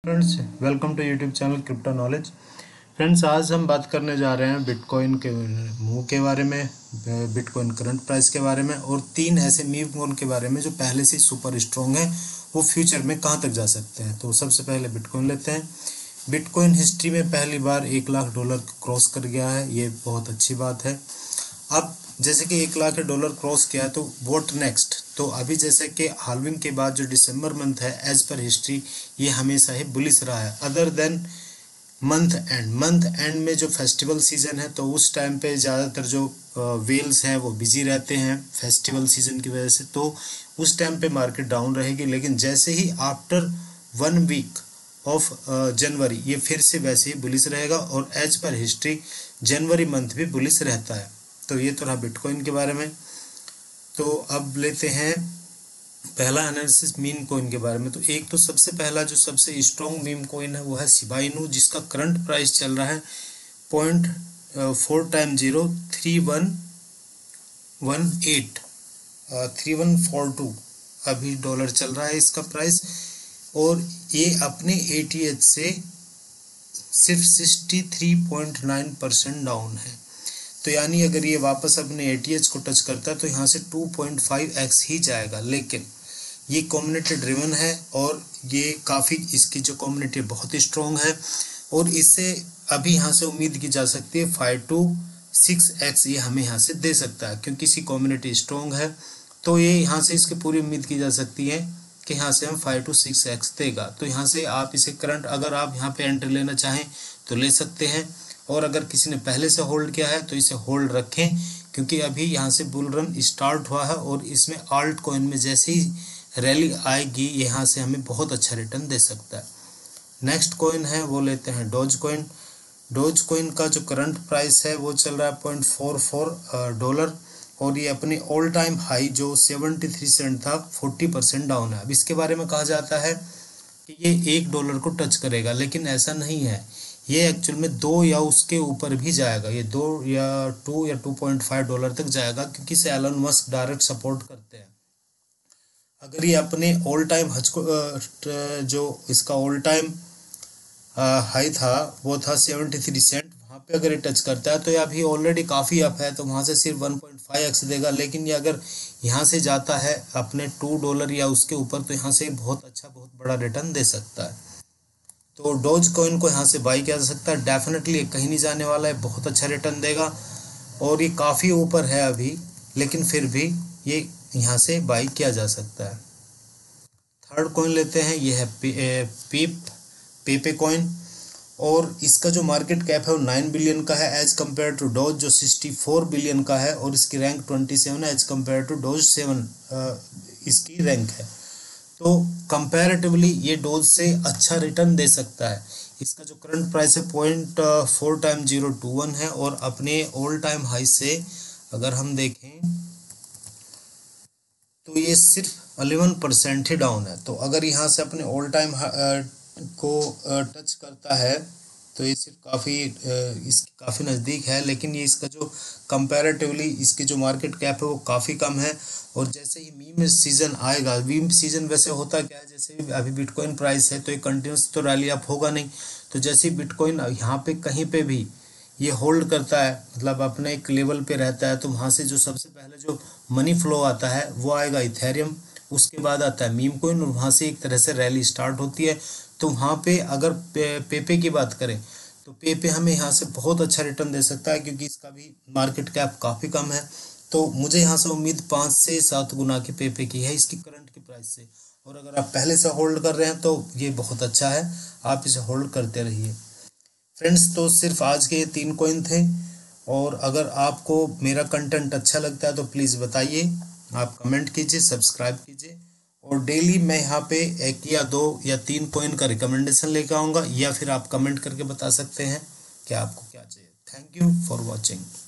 Friends, welcome to YouTube channel crypto knowledge. Friends, आज हम बात करने जा रहे हैं बिटकॉइन के मूव के बारे में, बिटकॉइन करंट प्राइस के बारे में और तीन ऐसे मीम कॉइन के बारे में जो पहले से सुपर स्ट्रॉन्ग है, वो फ्यूचर में कहां तक जा सकते हैं। तो सबसे पहले बिटकॉइन लेते हैं। बिटकॉइन हिस्ट्री में पहली बार $1,00,000 क्रॉस कर गया है, ये बहुत अच्छी बात है। अब जैसे कि $1,00,000 क्रॉस किया है तो व्हाट नेक्स्ट। तो अभी जैसे कि हाल्विंग के बाद जो दिसंबर मंथ है, एज पर हिस्ट्री ये हमेशा ही बुलिश रहा है, अदर देन मंथ एंड में जो फेस्टिवल सीजन है, तो उस टाइम पे ज़्यादातर जो वेल्स हैं वो बिजी रहते हैं फेस्टिवल सीजन की वजह से, तो उस टाइम पे मार्केट डाउन रहेगी। लेकिन जैसे ही आफ्टर 1 वीक ऑफ जनवरी ये फिर से वैसे ही बुलिश रहेगा और एज पर हिस्ट्री जनवरी मंथ भी बुलिश रहता है। तो ये तो रहा बिटकॉइन के बारे में। तो अब लेते हैं पहला एनालिसिस मीम कॉइन के बारे में। तो एक तो सबसे पहला जो सबसे स्ट्रॉन्ग मीम कॉइन है वो है शिबा इनू, जिसका करंट प्राइस चल रहा है 0.4 टाइम्स 0 3118 3142 अभी डॉलर चल रहा है इसका प्राइस, और ये अपने ATH से सिर्फ 63.9% डाउन है। तो यानी अगर ये वापस अपने ATH को टच करता है तो यहाँ से 2.5x ही जाएगा। लेकिन ये कम्युनिटी ड्रिवन है और ये काफ़ी, इसकी जो कम्युनिटी बहुत स्ट्रॉन्ग है और इससे अभी यहाँ से उम्मीद की जा सकती है 5 to 6x ये हमें यहाँ से दे सकता है, क्योंकि इसकी कम्युनिटी स्ट्रॉन्ग है। तो ये यहाँ से इसकी पूरी उम्मीद की जा सकती है कि यहाँ से हम 5 to 6x देगा। तो यहाँ से आप इसे करंट, अगर आप यहाँ पे एंट्री लेना चाहें तो ले सकते हैं, और अगर किसी ने पहले से होल्ड किया है तो इसे होल्ड रखें, क्योंकि अभी यहाँ से बुल रन स्टार्ट हुआ है और इसमें आल्ट कॉइन में जैसे ही रैली आएगी यहाँ से हमें बहुत अच्छा रिटर्न दे सकता है। नेक्स्ट कॉइन है वो लेते हैं डोज कॉइन। डोज कॉइन का जो करंट प्राइस है वो चल रहा है $0.44 और ये अपने ऑल टाइम हाई जो 73 सेंट था 40% डाउन है। अब इसके बारे में कहा जाता है कि ये $1 को टच करेगा, लेकिन ऐसा नहीं है। ये एक्चुअल में 2 या उसके ऊपर भी जाएगा, ये 2 या 2.5 डॉलर तक जाएगा, क्योंकि इसे एलन मस्क डायरेक्ट सपोर्ट करते हैं। अगर ये अपने ऑल टाइम जो इसका ऑल टाइम हाई था वो था 73 सेंट, वहाँ पे अगर ये टच करता है तो ये अभी ऑलरेडी काफ़ी अप है, तो वहाँ से सिर्फ 1.5x देगा। लेकिन ये अगर यहाँ से जाता है अपने $2 या उसके ऊपर तो यहाँ से बहुत अच्छा, बहुत बड़ा रिटर्न दे सकता है। तो डोज कॉइन को यहाँ से बाई किया जा सकता है। डेफिनेटली कहीं नहीं जाने वाला है, बहुत अच्छा रिटर्न देगा और ये काफ़ी ऊपर है अभी, लेकिन फिर भी ये यहाँ से बाई किया जा सकता है। थर्ड कॉइन लेते हैं, ये है पेपे कॉइन, और इसका जो मार्केट कैप है वो 9 बिलियन का है एज कम्पेयर टू डोज जो 64 बिलियन का है, और इसकी रैंक 27 है एज कम्पेयर टू डोज 7 इसकी रैंक है। तो कंपैरेटिवली ये डोज से अच्छा रिटर्न दे सकता है। इसका जो करंट प्राइस है 0.4 टाइम्स 021 है, और अपने ऑल टाइम हाई से अगर हम देखें तो ये सिर्फ 11% ही डाउन है। तो अगर यहाँ से अपने ऑल टाइम को टच करता है तो ये सिर्फ इसके काफ़ी नज़दीक है, लेकिन ये इसका जो कंपैरेटिवली इसकी जो मार्केट कैप है वो काफ़ी कम है। और जैसे ही मीम सीज़न आएगा, मीम सीज़न वैसे होता क्या है, जैसे अभी बिटकॉइन प्राइस है तो ये कंटिन्यूस तो रैली अप होगा नहीं, तो जैसे ही बिटकॉइन यहाँ पे कहीं पे भी ये होल्ड करता है, मतलब अपने एक लेवल पे रहता है, तो वहाँ से जो सबसे पहले जो मनी फ्लो आता है वो आएगा इथेरियम, उसके बाद आता है मीम कॉइन, और वहाँ से एक तरह से रैली स्टार्ट होती है। तो वहाँ पे अगर पेपे की बात करें तो पेपे हमें यहाँ से बहुत अच्छा रिटर्न दे सकता है, क्योंकि इसका भी मार्केट कैप काफ़ी कम है। तो मुझे यहाँ से उम्मीद 5 से 7 गुना की पेपे की है इसकी करंट की प्राइस से, और अगर आप पहले से होल्ड कर रहे हैं तो ये बहुत अच्छा है, आप इसे होल्ड करते रहिए। फ्रेंड्स, तो सिर्फ आज के ये 3 कॉइन थे, और अगर आपको मेरा कंटेंट अच्छा लगता है तो प्लीज़ बताइए, आप कमेंट कीजिए, सब्सक्राइब कीजिए, और डेली मैं यहाँ पे 1 या 2 या 3 कॉइन का रिकमेंडेशन लेकर आऊँगा, या फिर आप कमेंट करके बता सकते हैं कि आपको क्या चाहिए। Thank you for watching.